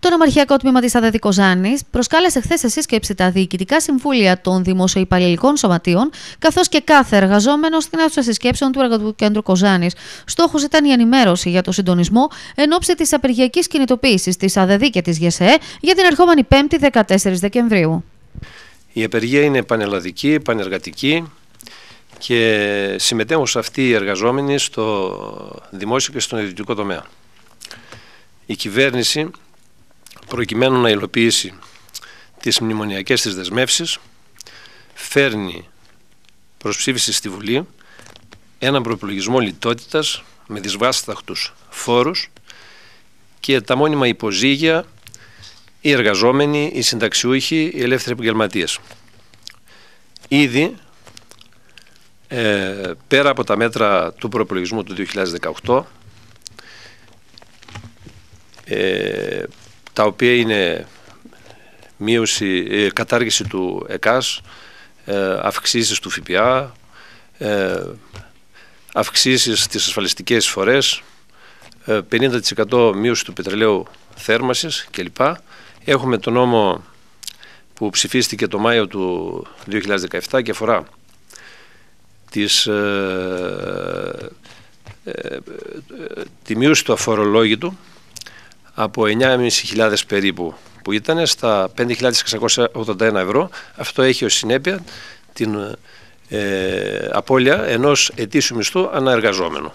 Το Νομαρχιακό Τμήμα της ΑΔΕΔ Κοζάνης προσκάλεσε χθες σε σύσκεψη τα διοικητικά συμβούλια των δημοσιοϊπαλληλικών σωματείων, καθώς και κάθε εργαζόμενο στην αίθουσα συσκέψεων του Εργατικού Κέντρου Κοζάνης. Στόχος ήταν η ενημέρωση για το συντονισμό εν ώψη της απεργιακής κινητοποίησης της ΑΔΕΔ και της ΓΕΣΕΕ για την ερχόμενη 5η 14 Δεκεμβρίου. Η απεργία είναι πανελλαδική, πανεργατική και συμμετέχουν σε αυτή οι εργαζόμενοι στο δημόσιο και στον ιδιωτικό τομέα. Η κυβέρνηση, προκειμένου να υλοποιήσει τις μνημονιακές της δεσμεύσεις, φέρνει προς ψήφιση στη Βουλή έναν προϋπολογισμό λιτότητας με δυσβάσταχτους φόρους και τα μόνιμα υποζύγια, οι εργαζόμενοι, οι συνταξιούχοι, οι ελεύθεροι επαγγελματίες. Ήδη πέρα από τα μέτρα του προϋπολογισμού του 2018, τα οποία είναι κατάργηση του ΕΚΑΣ, αυξήσεις του ΦΠΑ, αυξήσεις στις ασφαλιστικές εισφορές, 50% μείωση του πετρελαίου θέρμασης κλπ. Έχουμε τον νόμο που ψηφίστηκε το Μάιο του 2017 και αφορά τη μείωση του αφορολόγητου από 9.500 περίπου που ήταν στα 5.681 ευρώ. Αυτό έχει ως συνέπεια την απώλεια ενός ετήσιου μισθού αναεργαζόμενου.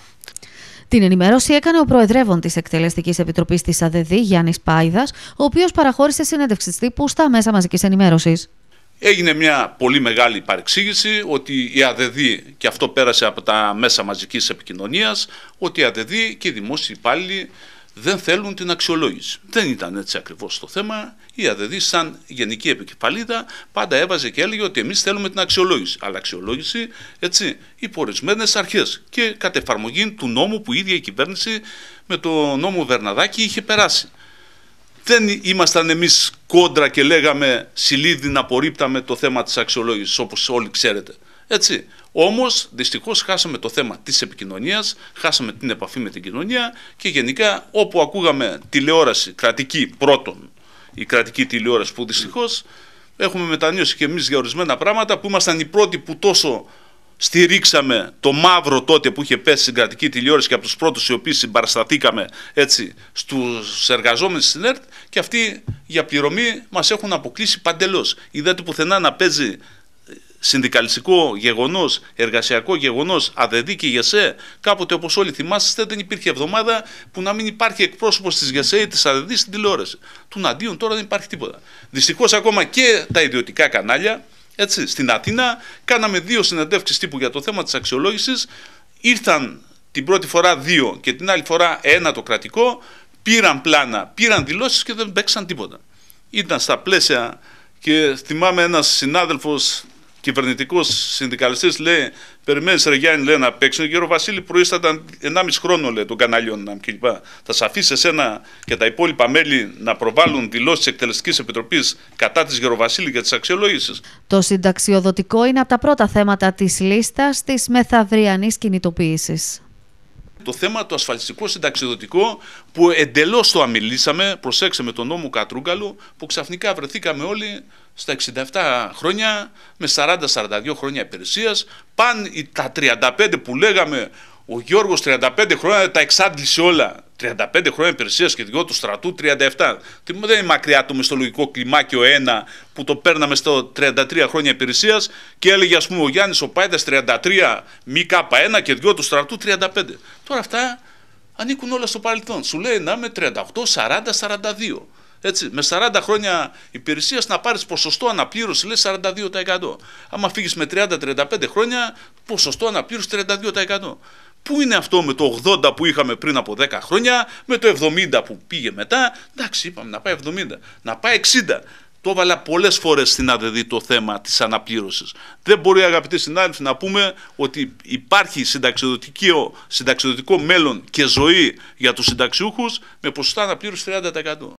Την ενημέρωση έκανε ο Προεδρεύων της Εκτελεστικής Επιτροπής της ΑΔΕΔ, Γιάννης Πάιδας, ο οποίος παραχώρησε συνέντευξη τύπου στα μέσα μαζικής ενημέρωσης. Έγινε μια πολύ μεγάλη παρεξήγηση ότι η ΑΔΕΔ, και αυτό πέρασε από τα μέσα μαζικής επικοινωνίας, ότι η ΑΔΕΔ και οι δημόσιοι υπάλληλοι δεν θέλουν την αξιολόγηση. Δεν ήταν έτσι ακριβώς το θέμα. Η ΑΔΕΔ, σαν γενική επικεφαλίδα, πάντα έβαζε και έλεγε ότι εμείς θέλουμε την αξιολόγηση. Αλλά αξιολόγηση, έτσι, υπό ορισμένες αρχές και κατ' εφαρμογή του νόμου που η ίδια η κυβέρνηση με το νόμο Βερναδάκη είχε περάσει. Δεν ήμασταν εμείς κόντρα και λέγαμε σιλίδι να απορρίπταμε το θέμα της αξιολόγησης, όπως όλοι ξέρετε. Έτσι. Όμως, δυστυχώς, χάσαμε το θέμα της επικοινωνίας, χάσαμε την επαφή με την κοινωνία και γενικά όπου ακούγαμε τηλεόραση κρατική πρώτον, η κρατική τηλεόραση που δυστυχώς έχουμε μετανιώσει και εμείς για ορισμένα πράγματα που ήμασταν οι πρώτοι που τόσο στηρίξαμε το μαύρο τότε που είχε πέσει στην κρατική τηλεόραση και από τους πρώτους οι οποίοι συμπαρασταθήκαμε έτσι στους εργαζόμενους στην ΕΡΤ και αυτοί για πληρωμή μας έχουν αποκλείσει παντελώς. Είδατε πουθενά να παίζει συνδικαλιστικό γεγονός, εργασιακό γεγονός, ΑΔΕΔ και ΓΕΣΕΕ. Κάποτε, όπως όλοι θυμάστε, δεν υπήρχε εβδομάδα που να μην υπάρχει εκπρόσωπος της ΓΕΣΕΕ ή της ΑΔΕΔ στην τηλεόραση. Τουναντίον τώρα δεν υπάρχει τίποτα. Δυστυχώς ακόμα και τα ιδιωτικά κανάλια, έτσι, στην Αθήνα, κάναμε 2 συνεντεύξεις τύπου για το θέμα της αξιολόγησης. Ήρθαν την πρώτη φορά 2 και την άλλη φορά 1 το κρατικό, πήραν πλάνα, πήραν δηλώσεις και δεν παίξαν τίποτα. Ήταν στα πλαίσια και θυμάμαι ένας συνάδελφος κυβερνητικός συνδικαλιστής λέει: περιμένεις ρε Γιάννη, λέει, να παίξουν. Γέρο Βασίλη, προείσταταν 1,5 χρόνο, λέει, των καναλιών κλπ. Θα σε αφήσει εσένα και τα υπόλοιπα μέλη να προβάλλουν δηλώσεις της Εκτελεστικής Επιτροπής κατά της Γεροβασίλη και της αξιολόγησης. Το συνταξιοδοτικό είναι από τα πρώτα θέματα της λίστας της μεθαυριανής κινητοποίησης. Το θέμα το ασφαλιστικό συνταξιοδοτικό που εντελώς το αμιλήσαμε, προσέξαμε τον νόμο Κατρούγκαλου, που ξαφνικά βρεθήκαμε όλοι στα 67 χρόνια με 40-42 χρόνια υπηρεσίας. Παν τα 35 που λέγαμε, ο Γιώργος 35 χρόνια τα εξάντλησε όλα. 35 χρόνια υπηρεσίας και 2 του στρατού 37. Δεν είναι μακριά το μισθολογικό κλιμάκιο 1 που το παίρναμε στο 33 χρόνια υπηρεσίας και έλεγε, ας πούμε, ο Γιάννης ο Πάιδας 33 ΜΚ1 και 2 του στρατού 35. Τώρα αυτά ανήκουν όλα στο παρελθόν. Σου λέει να είμαι 38, 40, 42. Έτσι, με 40 χρόνια υπηρεσίας να πάρεις ποσοστό αναπλήρωση, λέει 42%. Άμα φύγεις με 30-35 χρόνια, ποσοστό αναπλήρωση 32%. Πού είναι αυτό με το 80 που είχαμε πριν από 10 χρόνια, με το 70 που πήγε μετά? Εντάξει, είπαμε να πάει 70, να πάει 60. Το έβαλα πολλές φορές στην ΑΔΕΔ το θέμα της αναπλήρωσης. Δεν μπορεί, αγαπητοί συνάδελφοι, να πούμε ότι υπάρχει συνταξιοδοτικό μέλλον και ζωή για τους συνταξιούχους με ποσοστά αναπλήρωση 30%.